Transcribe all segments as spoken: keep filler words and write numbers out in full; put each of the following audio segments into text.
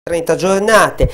trenta giornate.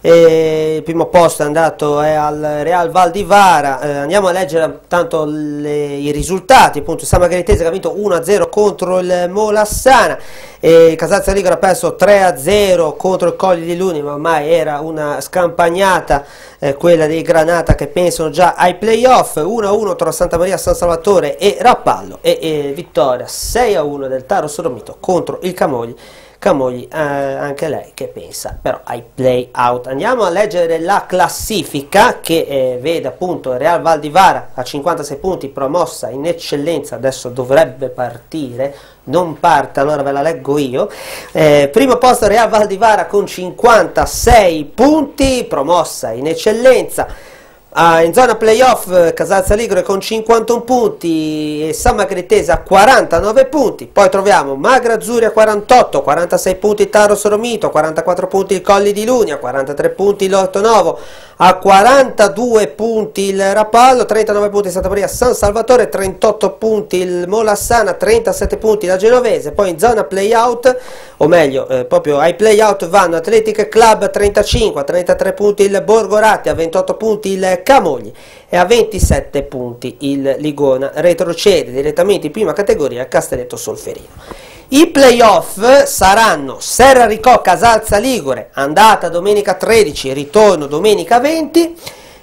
Eh, il primo posto è andato è al Real Val di Vara. Eh, andiamo a leggere tanto le, i risultati. Appunto, San Margheritese che ha vinto uno a zero contro il Molassana, eh, Casazza Ligure ha perso tre a zero contro il Colli di Luni, ma ormai era una scampagnata eh, quella dei Granata, che pensano già ai playoff. Uno a uno tra Santa Maria San Salvatore e Rappallo, e, e vittoria sei a uno del Taro Solomito contro il Camogli. Camogli, eh, anche lei che pensa però ai play out. Andiamo a leggere la classifica che eh, vede appunto Real Val di Vara a cinquantasei punti, promossa in eccellenza. Adesso dovrebbe partire, non parte, allora ve la leggo io. Eh, primo posto Real Val di Vara con cinquantasei punti, promossa in eccellenza. Ah, in zona playoff Casazza Ligure con cinquantuno punti e San Margheritese a quarantanove punti. Poi troviamo Magra Azzurri a quarantotto, quarantasei punti Taro Solomito, quarantaquattro punti il Colli di Lunia, quarantatré punti l'Orto Novo, a quarantadue punti il Rapallo, trentanove punti Santa Maria San Salvatore, trentotto punti il Molassana, trentasette punti la Genovese. Poi in zona playout, o meglio eh, proprio ai playout vanno Athletic Club trentacinque, a trentatré punti il Borgoratti, a ventotto punti il Camogli e a ventisette punti il Ligona. Retrocede direttamente in prima categoria Castelletto Solferino. I playoff saranno Serra Ricò Casazza Ligure, andata domenica tredici, ritorno domenica venti,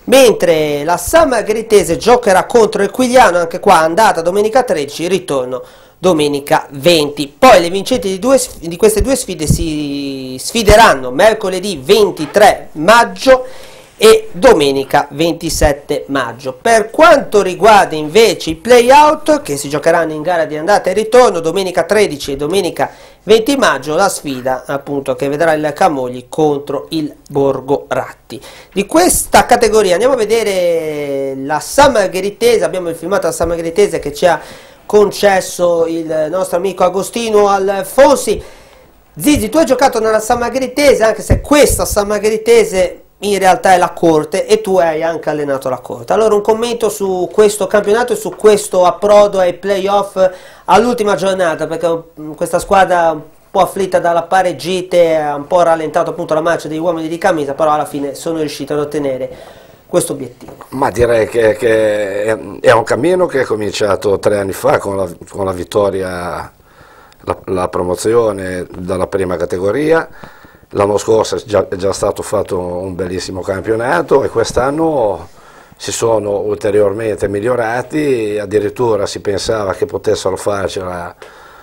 mentre la San Margheritese giocherà contro il Quigliano, anche qua andata domenica tredici, ritorno domenica venti. Poi le vincenti di, due, di queste due sfide si sfideranno mercoledì ventitré maggio e domenica ventisette maggio. Per quanto riguarda invece i play-out, che si giocheranno in gara di andata e ritorno domenica tredici e domenica venti maggio, la sfida appunto che vedrà il Camogli contro il Borgoratti. Di questa categoria andiamo a vedere la San Margheritese. Abbiamo il filmato della San Margheritese che ci ha concesso il nostro amico Agostino Alfonsi. Zizi, tu hai giocato nella San Margheritese, anche se questa San Margheritese in realtà è la Corte e tu hai anche allenato la Corte. Allora un commento su questo campionato e su questo approdo ai playoff all'ultima giornata, perché questa squadra un po' afflitta dalla pareggite ha un po' rallentato appunto la marcia degli uomini di camisa, però alla fine sono riusciti ad ottenere questo obiettivo. Ma direi che, che è un cammino che è cominciato tre anni fa con la, con la vittoria, la, la promozione dalla prima categoria. L'anno scorso è già, è già stato fatto un bellissimo campionato e quest'anno si sono ulteriormente migliorati, addirittura si pensava che potessero farcela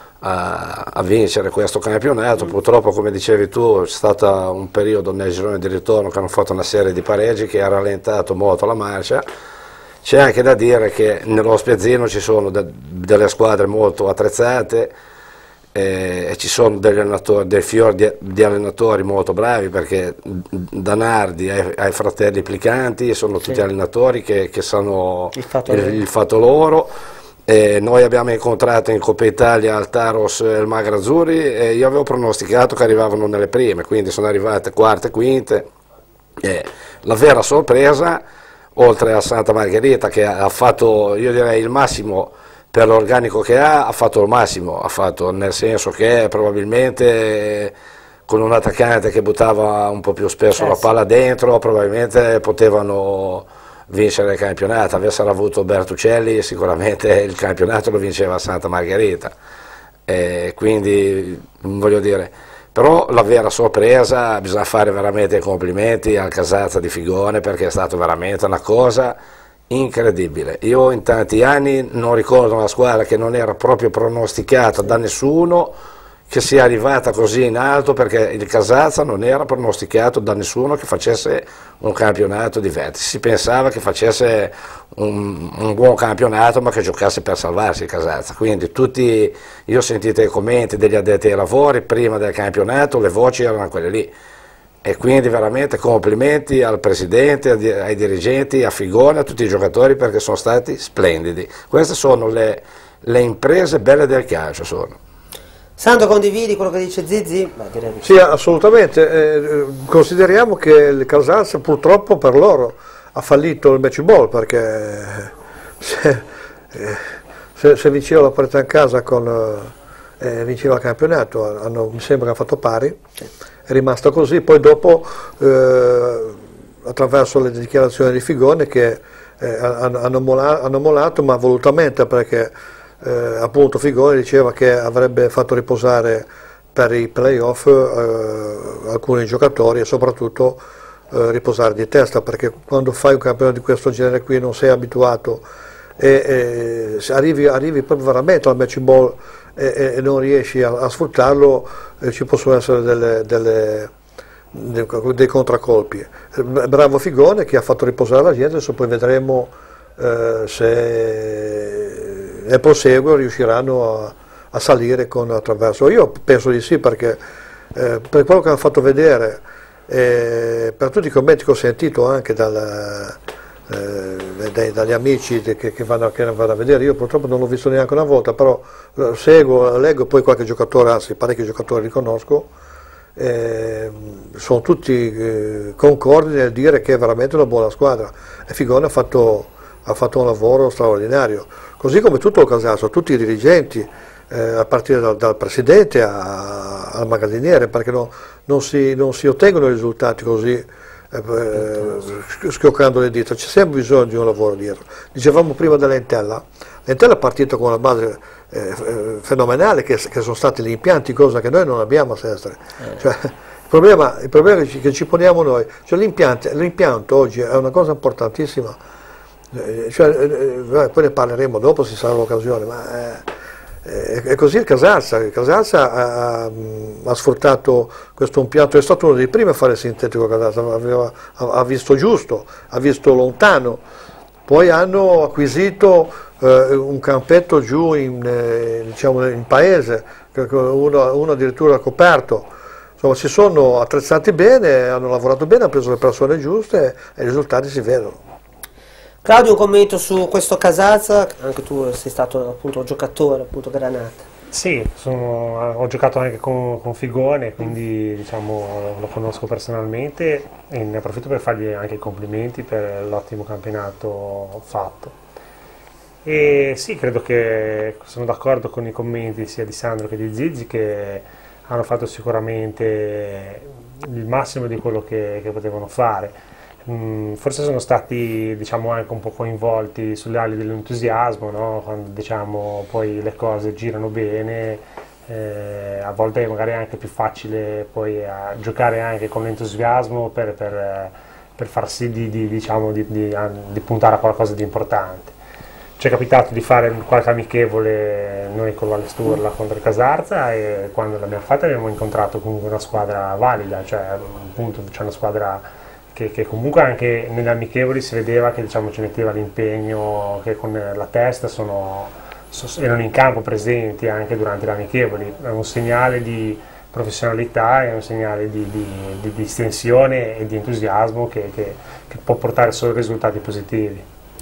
a, a vincere questo campionato. Purtroppo, come dicevi tu, è stato un periodo nel girone di ritorno che hanno fatto una serie di pareggi che ha rallentato molto la marcia. C'è anche da dire che nello Spiazzino ci sono de, delle squadre molto attrezzate, e ci sono degli allenatori, dei fiori di, di allenatori molto bravi, perché da Nardi ai, ai fratelli Plicanti sono tutti sì. allenatori che, che sanno il fatto, il, il fatto loro. E noi abbiamo incontrato in Coppa Italia il Taros e il Magra Azzurri e io avevo pronosticato che arrivavano nelle prime, quindi sono arrivate quarte e quinte. E la vera sorpresa, oltre a Santa Margherita che ha fatto, io direi, il massimo per l'organico che ha, ha fatto il massimo, ha fatto, nel senso che probabilmente con un attaccante che buttava un po' più spesso eh, la palla dentro, probabilmente potevano vincere il campionato. Avessero avuto Bertuccelli sicuramente il campionato lo vinceva Santa Margherita, e quindi voglio dire, però la vera sorpresa, bisogna fare veramente i complimenti al Casazza di Figone, perché è stato veramente una cosa incredibile. Io in tanti anni non ricordo una squadra che non era proprio pronosticata da nessuno che sia arrivata così in alto, perché il Casazza non era pronosticato da nessuno che facesse un campionato di vertice. Si pensava che facesse un, un buon campionato, ma che giocasse per salvarsi il Casazza. Quindi tutti, io ho sentito i commenti degli addetti ai lavori prima del campionato, le voci erano quelle lì. E quindi veramente complimenti al presidente, ai dirigenti, a Figone, a tutti i giocatori, perché sono stati splendidi. Queste sono le, le imprese belle del calcio. Sono. Sandro, condividi quello che dice Zizi? Beh, direi sì, assolutamente. Eh, consideriamo che il Casazza purtroppo per loro ha fallito il match ball, perché se, eh, se, se vinceva la parità in casa con... Eh, vinceva il campionato, hanno, mi sembra che ha fatto pari, è rimasta così, poi dopo eh, attraverso le dichiarazioni di Figone che eh, hanno, hanno, mola, hanno mollato, ma volutamente, perché eh, appunto Figone diceva che avrebbe fatto riposare per i playoff eh, alcuni giocatori e soprattutto eh, riposare di testa, perché quando fai un campionato di questo genere qui non sei abituato e, e arrivi, arrivi proprio veramente al match ball e, e non riesci a, a sfruttarlo, eh, ci possono essere delle, delle, dei, dei contraccolpi. Bravo Figone che ha fatto riposare la gente, adesso poi vedremo eh, se nel proseguo riusciranno a, a salire con, attraverso. Io penso di sì, perché eh, per quello che hanno fatto vedere, eh, per tutti i commenti che ho sentito anche dal, eh, dai, dagli amici che, che, vanno, che vanno a vedere, io purtroppo non l'ho visto neanche una volta, però seguo, leggo poi qualche giocatore, anzi parecchi giocatori li conosco, eh, sono tutti eh, concordi nel dire che è veramente una buona squadra e Figone ha fatto, ha fatto un lavoro straordinario, così come tutto il Casazzo, tutti i dirigenti, eh, a partire dal, dal presidente a, al magazziniere, perché no, non, si, non si ottengono risultati così eh, schioccando le dita, c'è sempre bisogno di un lavoro dietro. Dicevamo prima dell'Entella, l'Entella è partita con una base eh, fenomenale, che, che sono stati gli impianti, cosa che noi non abbiamo a Sestre. Eh. Cioè, il problema, il problema che, ci, che ci poniamo noi, cioè l'impianto oggi è una cosa importantissima, eh, cioè, eh, poi ne parleremo dopo, si sarà l'occasione, ma eh, è così il Casazza. Il Casazza ha, ha sfruttato questo impianto, è stato uno dei primi a fare il sintetico. Casazza aveva, ha visto giusto, ha visto lontano, poi hanno acquisito eh, un campetto giù in, eh, diciamo, in paese, uno, uno addirittura coperto. Insomma, si sono attrezzati bene, hanno lavorato bene, hanno preso le persone giuste e i risultati si vedono. Claudio, un commento su questo Casazza, anche tu sei stato appunto un giocatore, appunto Granata. Sì, sono, ho giocato anche con, con Figone, quindi diciamo, lo conosco personalmente e ne approfitto per fargli anche i complimenti per l'ottimo campionato fatto. E sì, credo che sono d'accordo con i commenti sia di Sandro che di Zizi, che hanno fatto sicuramente il massimo di quello che, che potevano fare. Forse sono stati, diciamo, anche un po' coinvolti sulle ali dell'entusiasmo, no? Quando diciamo, poi le cose girano bene, eh, a volte è magari anche più facile poi a giocare anche con l'entusiasmo per, per, per far sì di, di, diciamo, di, di, di puntare a qualcosa di importante. Ci è capitato di fare qualche amichevole noi con Valle Sturla contro il Casarza, e quando l'abbiamo fatta abbiamo incontrato comunque una squadra valida, cioè appunto c'è una squadra Che, che comunque anche nelle amichevoli si vedeva che, diciamo, ci metteva l'impegno, che con la testa sono, erano in campo presenti anche durante le amichevoli. È un segnale di professionalità, è un segnale di, di, di distensione e di entusiasmo che, che, che può portare solo risultati positivi.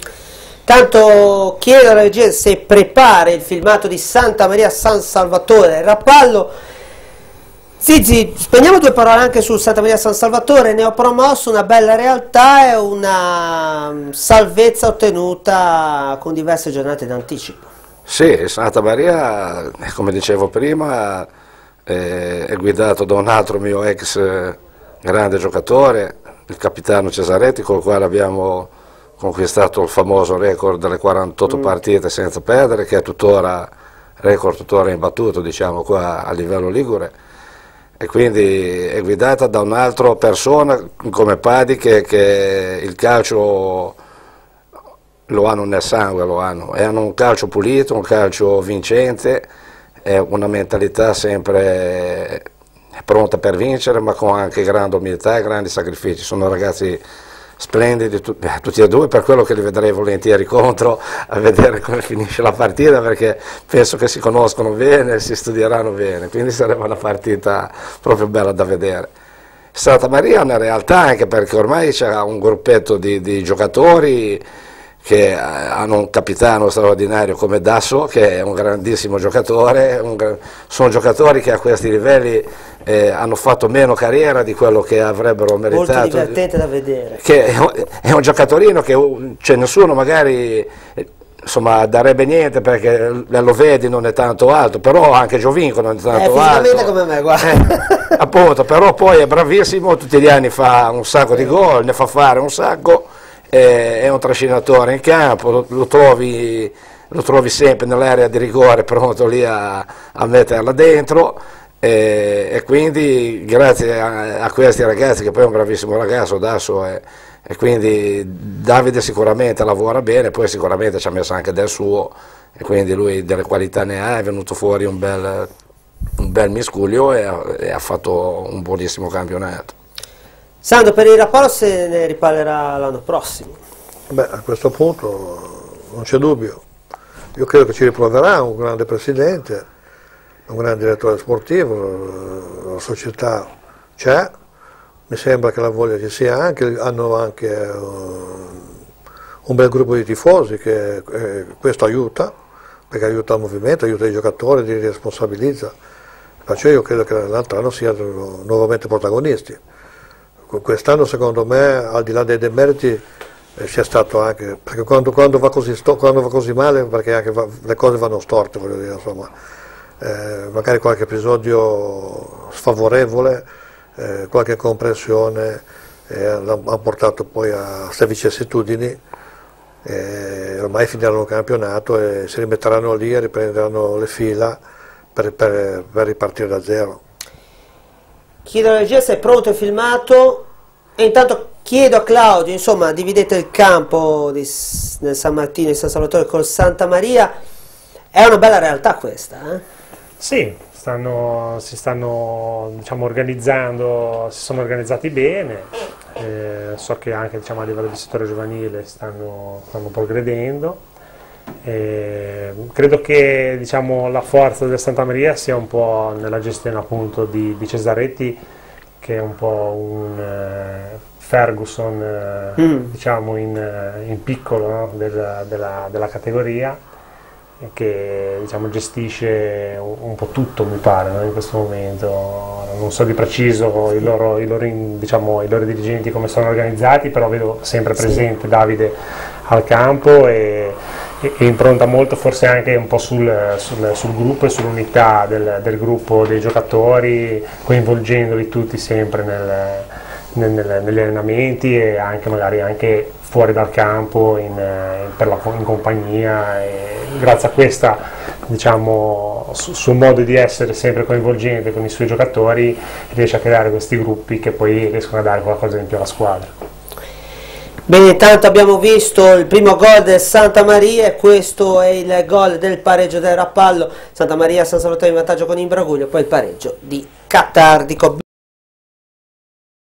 Tanto chiedo alla regia se prepara il filmato di Santa Maria San Salvatore, Rappallo. Zizi, spegniamo due parole anche su Santa Maria San Salvatore, ne ho promosso una bella realtà e una salvezza ottenuta con diverse giornate d'anticipo. Sì, Santa Maria, come dicevo prima, eh, è guidato da un altro mio ex grande giocatore, il capitano Cesaretti, con il quale abbiamo conquistato il famoso record delle quarantotto mm. partite senza perdere, che è tuttora record tuttora imbattuto, diciamo, qua a livello ligure. E quindi è guidata da un'altra persona come Padi che, che il calcio lo hanno nel sangue, lo hanno, e hanno un calcio pulito, un calcio vincente, è una mentalità sempre pronta per vincere, ma con anche grande umiltà e grandi sacrifici. Sono ragazzi splendidi tu, eh, tutti e due, per quello che li vedrei volentieri contro a vedere come finisce la partita, perché penso che si conoscono bene, si studieranno bene, quindi sarebbe una partita proprio bella da vedere. Santa Maria è una realtà anche perché ormai c'è un gruppetto di, di giocatori che hanno un capitano straordinario come Dasso, che è un grandissimo giocatore, un, sono giocatori che a questi livelli eh, hanno fatto meno carriera di quello che avrebbero meritato. Molto divertente da vedere. Che è un, è un giocatorino che cioè, nessuno magari insomma darebbe niente perché lo vedi non è tanto alto, però anche Giovinco non è tanto eh, alto, come me, guarda. Eh, appunto, però poi è bravissimo, tutti gli anni fa un sacco di gol, ne fa fare un sacco, eh, è un trascinatore in campo, lo, lo, trovi, lo trovi sempre nell'area di rigore pronto lì a, a metterla dentro. E, e quindi grazie a, a questi ragazzi, che poi è un bravissimo ragazzo Dasso, e, e quindi Davide sicuramente lavora bene, poi sicuramente ci ha messo anche del suo, e quindi lui delle qualità ne ha, è venuto fuori un bel, un bel miscuglio e ha, e ha fatto un buonissimo campionato. Sandro, per il Rapallo se ne riparlerà l'anno prossimo? Beh, a questo punto non c'è dubbio, io credo che ci riproverà un grande presidente, un grande direttore sportivo, la società c'è, mi sembra che la voglia ci sia anche, hanno anche uh, un bel gruppo di tifosi che eh, questo aiuta, perché aiuta il movimento, aiuta i giocatori, li responsabilizza, perciò io credo che l'altro anno siano nuovamente protagonisti. Quest'anno secondo me, al di là dei demeriti, eh, sia stato anche, perché quando, quando, va così sto, quando va così male, perché anche va, le cose vanno storte, voglio dire, insomma. Eh, magari qualche episodio sfavorevole, eh, qualche comprensione eh, ha portato poi a queste vicissitudini, eh, ormai finiranno il campionato e si rimetteranno lì e riprenderanno le fila per, per, per ripartire da zero. Chiedo alla regia se è pronto e filmato, e intanto chiedo a Claudio, insomma, dividete il campo di, nel San Martino e San Salvatore col Santa Maria, è una bella realtà questa, eh? Sì, stanno, si stanno diciamo, organizzando, si sono organizzati bene, eh, so che anche diciamo, a livello di settore giovanile stanno, stanno progredendo. Eh, credo che diciamo, la forza del Santa Maria sia un po' nella gestione appunto di, di Cesaretti, che è un po' un eh, Ferguson eh, mm. diciamo in, in piccolo, no? del, della, della categoria, che diciamo, gestisce un, un po' tutto, mi pare, no? In questo momento. Non so di preciso i loro, i, loro, diciamo, i loro dirigenti come sono organizzati, però vedo sempre presente sì. Davide al campo e, e, e impronta molto forse anche un po' sul, sul, sul gruppo e sull'unità del, del gruppo dei giocatori, coinvolgendoli tutti sempre nel, nel, nel, negli allenamenti e anche magari anche fuori dal campo in, in, per la, in compagnia, e grazie a questa diciamo su, suo modo di essere sempre coinvolgente con i suoi giocatori riesce a creare questi gruppi che poi riescono a dare qualcosa in più alla squadra. Bene, intanto abbiamo visto il primo gol del Santa Maria e questo è il gol del pareggio del Rapallo. Santa Maria San Salvatore in vantaggio con Imbraguglio, poi il pareggio di Catardico.